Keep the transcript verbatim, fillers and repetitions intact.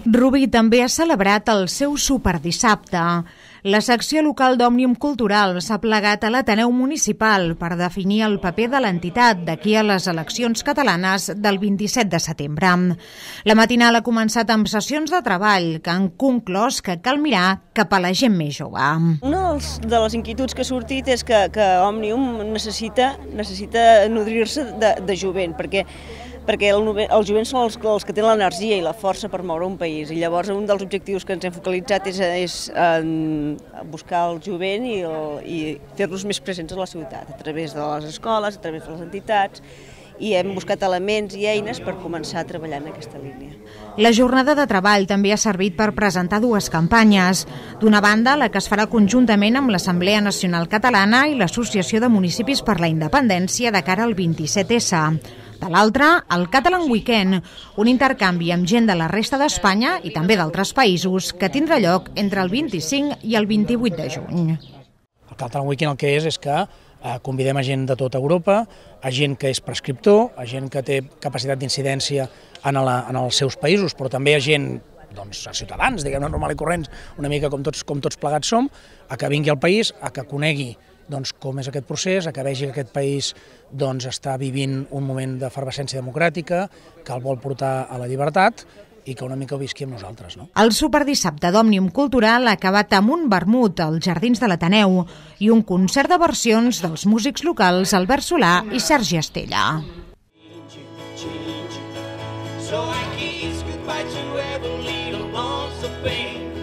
Rubí també ha celebrat el seu superdissabte. La secció local d'Òmnium Cultural s'ha plegat a l'Ateneu Municipal per definir el paper de l'entitat d'aquí a les eleccions catalanes del vint-i-set de setembre. La matinal ha començat amb sessions de treball que han conclòs que cal mirar cap a la gent més jove. Una de les inquietuds que ha sortit és que, que Òmnium necessita, necessita nodrir-se de, de jovent, perquè perquè el, els jovents són els, els que tenen l'energia i la força per moure un país, i llavors un dels objectius que ens hem focalitzat és, és en buscar el jovent i, el, i fer-los més presents a la ciutat, a través de les escoles, a través de les entitats, i hem buscat elements i eines per començar a treballar en aquesta línia. La jornada de treball també ha servit per presentar dues campanyes. D'una banda, la que es farà conjuntament amb l'Assemblea Nacional Catalana i l'Associació de Municipis per la Independència de cara al vint-i-set essa. De l'altra, el Catalan Weekend, un intercanvi amb gent de la resta d'Espanya i també d'altres països que tindrà lloc entre el vint-i-cinc i el vint-i-vuit de juny. El Catalan Weekend el que és és que eh, convidem a gent de tota Europa, a gent que és prescriptor, a gent que té capacitat d'incidència en, la, en els seus països, però també a gent, doncs, a ciutadans, diguem-ne, normal i corrents, una mica com tots, com tots plegats som, a que vingui al país, a que conegui doncs, com és aquest procés, a que vegi que aquest país doncs, està vivint un moment d'efervescència democràtica, que el vol portar a la llibertat i que una mica ho visqui amb nosaltres. No? El superdissabte d'Òmnium Cultural ha acabat amb un vermut als Jardins de l'Ateneu i un concert de versions dels músics locals Albert Solà i Sergi Estella. So I kiss goodbye to every little loss of pain.